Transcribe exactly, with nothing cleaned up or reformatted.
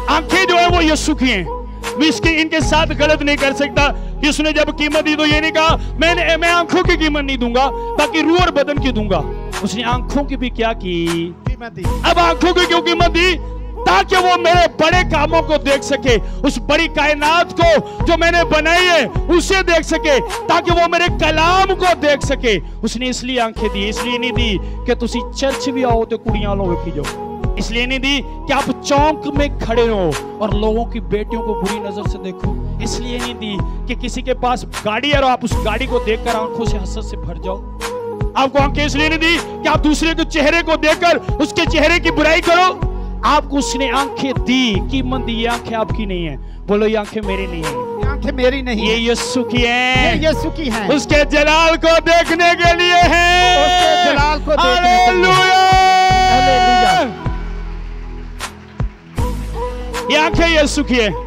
आंखें जो है वो यीशु की हैं। मैं इसके इनके साथ गलत नहीं कर सकता। यीशु ने जब कीमत दी तो ये नहीं कहा मैंने मैं आंखों की कीमत नहीं दूंगा, बाकी रूह और बदन की दूंगा। उसने आंखों की भी क्या की? कीमत दी। अब आंखों की क्यों कीमत दी? ताकि वो मेरे बड़े कामों को देख सके, उस बड़ी कायनात को जो मैंने बनाई है उसे देख सके, ताकि वो मेरे कलाम को देख सके। उसने इसलिए आंखें दी। इसलिए नहीं दी कि तुसी चर्च भी आओ तो कुड़ियां लोग की जाओ। इसलिए नहीं दी कि आप चौक में खड़े हो और लोगों की बेटियों को बुरी नजर से देखो। इसलिए नहीं दी कि किसी के पास गाड़ी है और आप उस गाड़ी को देखकर आंखों से हसरत से भर जाओ। आपको आंखें इसलिए नहीं दी कि आप दूसरे के चेहरे को देखकर उसके चेहरे की बुराई करो। आपको उसने आंखें दी, कीमत दी। ये आंखें आपकी नहीं है। बोलो ये आंखें मेरी नहीं है। ये आंखें मेरी नहीं, ये यीशु की हैं। ये यीशु की हैं। उसके जलाल को देखने के लिए है। उसके जलाल को देखने के लिए। हालेलुया। ये आंखें यीशु की है।